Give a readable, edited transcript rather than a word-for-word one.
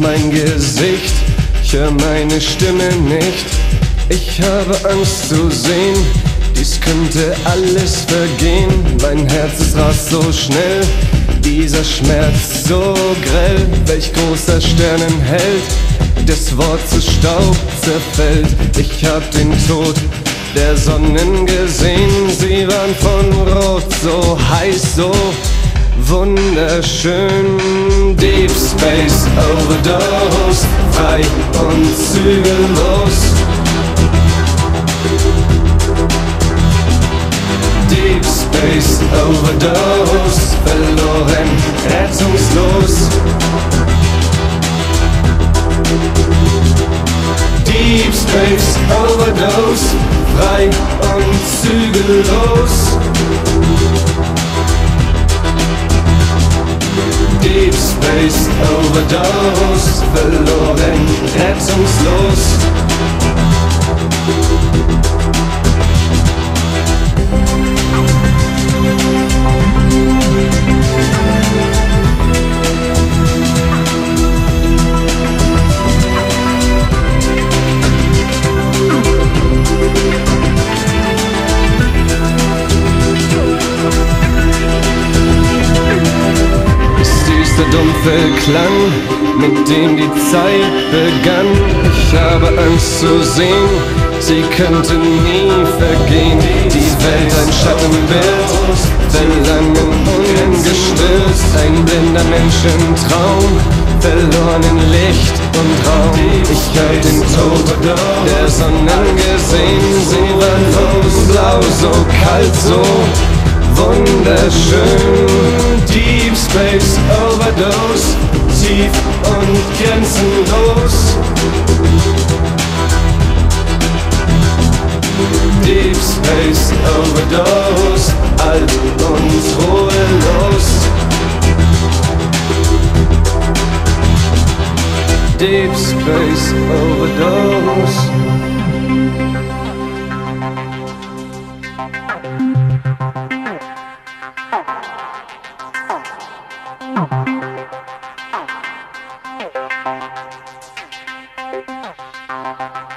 mein Gesicht, ich hör meine Stimme nicht. Ich habe Angst zu sehen, dies könnte alles vergehen. Mein Herz, es rast so schnell, dieser Schmerz so grell. Welch großer Sternenheld, das Wort zu Staub zerfällt. Ich hab den Tod der Sonnen gesehen, sie waren von Rot so heiß, so wunderschön. Deep Space Overdose, frei und zügellos. Deep Space Overdose, verloren, rettungslos. Deep Space Overdose, frei und zügellos. Deep Space Overdose, verloren, rettungslos. Der dumpfe Klang, mit dem die Zeit begann. Ich habe Angst zu sehen, sie könnte nie vergehen. Die Welt ein Schattenbild, verlangen ungestillt. Ein blinder Menschentraum, verloren in Licht und Raum. Ich hab den Tod der Sonnen gesehen, sie war von blau, so kalt, so wunderschön. Deep Space Overdose, tief und grenzenlos. Deep Space Overdose, alt und ruhelos. Deep Space Overdose. Oh.